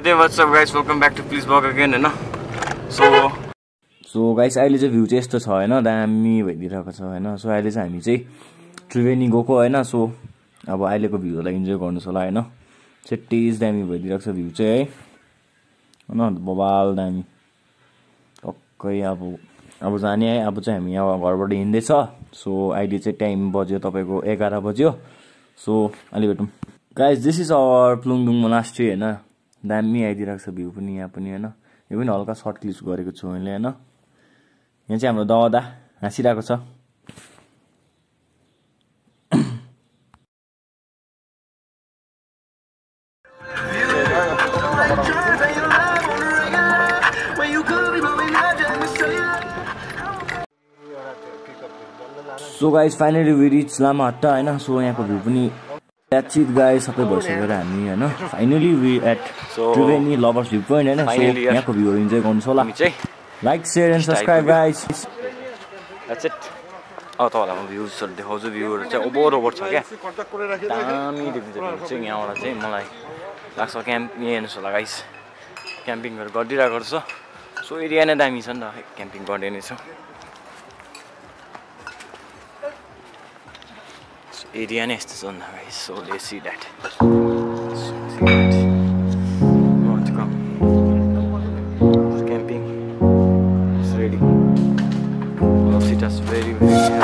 Hey, what's up guys, welcome back to Please Vlog again हैन. So guys, अहिले चाहिँ view चाहिँ यस्तो छ हैन, दामी भइदिरहेको छ हैन. सो अहिले चाहिँ हामी चाहिँ ट्रिवेनी गएको हैन. सो अब अहिलेको भ्यूलाई इन्जोय गर्नुस् होला हैन. चेट्टिज दामी भइदिरहेको छ भ्यू चाहिँ है. हैन बबाल दामी. टक्कै अब जाने है. अब चाहिँ हामी यहाँ घरबाट हिँड्दै छ. सो अहिले चाहिँ टाइम बज्यो तपाईको 11 बज्यो. सो अहिले भेटौँ. Guys, this is our Plungdung monastery हैन. दामी आइदिरहेको छ भ्यू पनि यहाँ पनि हैन. यो पनि हल्का सर्ट क्लिप गरेको छु मैले हैन. यहाँ चाहिँ हाम्रो दादा हाँसिरहेको छ. So guys, finally we reach Lamahatta हैन. सो यहाँको भ्यू पनि that's it guys, सबै भइसक्यो हामी हैन. Finally we at Triveni lovers view point हैन. सो यहाँको भ्यूहरु इन्जोय गर्नुस् होला. Like share and subscribe guys. That's it. तपाईहरुलाई म भ्यूजहरु देखाउँछु. भ्यूहरु चाहिँ ओभर छ क्या. दामी देखिन्छ भ्यू चाहिँ यहाँबाट चाहिँ मलाई लाग्छ. क्याम्प हेर्नुस् होला गाइस. क्याम्पिङहरु गरिदिरहेको छ. सो एरिया नै दामी छ नि त. क्याम्पिङ गर्ने नै छ. Area next is on guys, so let's see that. More to come. It's camping. It's ready. All of it is very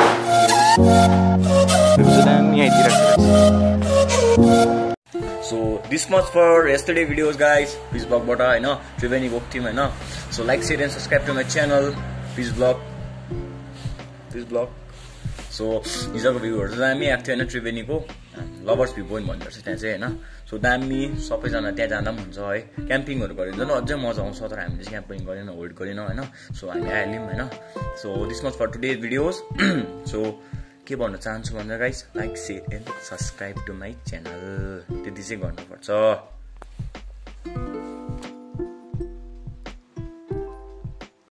So this much for yesterday videos guys. Please vlog bata हैन. Triveni vlog team हैन. So like, share and subscribe to my channel. Please vlog. So हिजोको भ्यूहरु चाहिँ दामी आएको थियो हैन. ट्रिवेनीको lovers view point भन्दो रहेछ त्यहाँ चाहिँ हैन. सो दामी, सबैजना त्यहाँ जाँदा पनि हुन्छ है. क्याम्पिङहरु गरेर झन् अझै मजा आउँछ. तर हामीले चाहिँ क्याम्पिङ गरेन, होल्ड गरेन हैन. सो हामी आइहाल्यौं हैन. So this much for today videos. So के भन्न चाहन्छु भन्दा guys, like share and subscribe to my channel. त्यति चाहिँ गर्नुपर्छ.